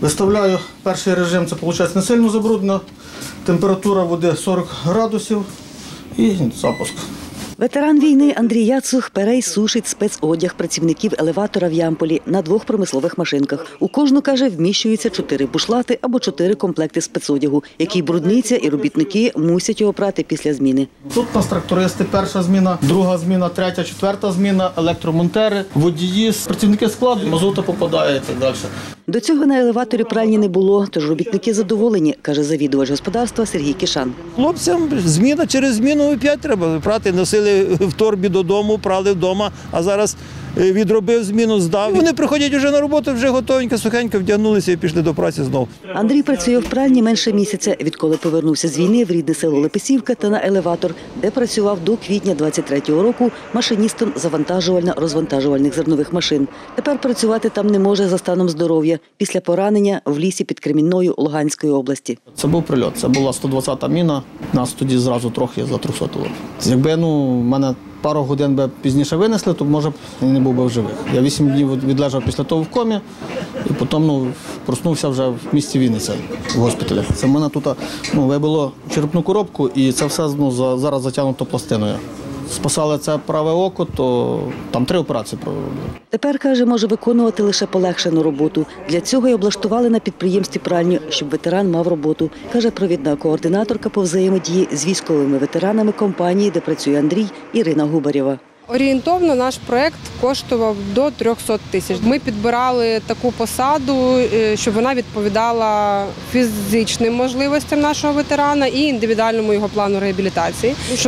Виставляю перший режим, це виходить не сильно забруднено, температура води 40 градусів і запуск. Ветеран війни Андрій Яцух пере й сушить спецодяг працівників елеватора в Ямполі на 2 промислових машинках. У кожну, каже, вміщуються 4 бушлати або 4 комплекти спецодягу, який брудниться і робітники мусять його прати після зміни. Тут у нас трактористи, перша зміна, друга зміна, третя, четверта зміна, електромонтери, водії, працівники складу, мазута попадає і так далі. До цього на елеваторі пральні не було, тож робітники задоволені, каже завідувач господарства Сергій Кишан. Хлопцям зміна через зміну опять треба прати. Носили в торбі додому, прали вдома, а зараз відробив зміну, здав. Вони приходять вже на роботу, вже готовенько, сухенько вдягнулися і пішли до праці знову. Андрій працює в пральні менше місяця, відколи повернувся з війни в рідне село Лепесівка та на елеватор, де працював до квітня 23-го року машиністом завантажувально-розвантажувальних зернових машин. Тепер працювати там не може за станом здоров'я після поранення в лісі під Кремінною Луганської області. Це був прильот, це була 120-та міна, нас тоді зразу трохи затрусотило. Якби мене пару годин би пізніше винесли, то, може, я не був би в живих. Я 8 днів відлежав після того в комі, і потім проснувся вже в місті Вінниця, в госпіталі. Це в мене тут вибило черепну коробку, і це все зараз затягнуто пластиною. Спасали це праве око, то там 3 операції провели. Тепер, каже, може виконувати лише полегшену роботу. Для цього й облаштували на підприємстві пральню, щоб ветеран мав роботу, каже провідна координаторка по взаємодії з військовими ветеранами компанії, де працює Андрій, Ірина Губарєва. Орієнтовно наш проєкт коштував до 300 тисяч. Ми підбирали таку посаду, щоб вона відповідала фізичним можливостям нашого ветерана і індивідуальному його плану реабілітації. Щоб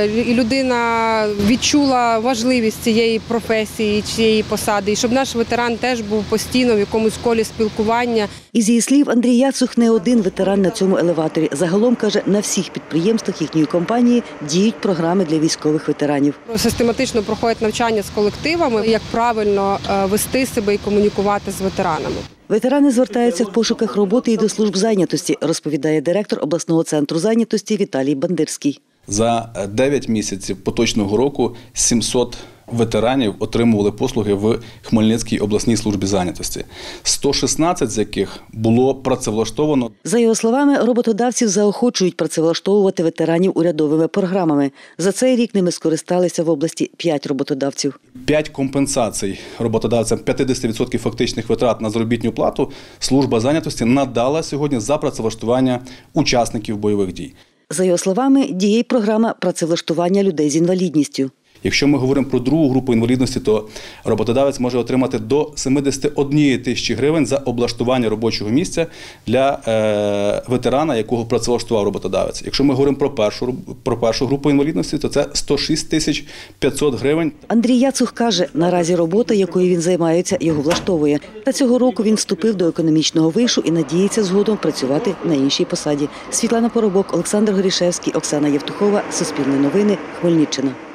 людина відчула важливість цієї професії, цієї посади, і щоб наш ветеран теж був постійно в якомусь колі спілкування. Із її слів, Андрій Яцух не один ветеран на цьому елеваторі. Загалом, каже, на всіх підприємствах їхньої компанії діють програми для військових ветеранів. Систематично проходять навчання з колективами, як правильно вести себе і комунікувати з ветеранами. Ветерани звертаються в пошуках роботи і до служб зайнятості, розповідає директор обласного центру зайнятості Віталій Бандирський. За 9 місяців поточного року 700 ветеранів отримували послуги в Хмельницькій обласній службі зайнятості, 116 з яких було працевлаштовано. За його словами, роботодавців заохочують працевлаштовувати ветеранів урядовими програмами. За цей рік ними скористалися в області 5 роботодавців. 5 компенсацій роботодавцям 50% фактичних витрат на заробітну плату служба зайнятості надала сьогодні за працевлаштування учасників бойових дій. За його словами, діє й програма працевлаштування людей з інвалідністю. Якщо ми говоримо про другу групу інвалідності, то роботодавець може отримати до 71 тисячі гривень за облаштування робочого місця для ветерана, якого працевлаштував роботодавець. Якщо ми говоримо про першу групу інвалідності, то це 106 тисяч 500 гривень. Андрій Яцух каже, наразі робота, якою він займається, його влаштовує. Та цього року він вступив до економічного вишу і надіється згодом працювати на іншій посаді. Світлана Поробок, Олександр Горішевський, Оксана Євтухова. Суспільне новини. Хмельниччина.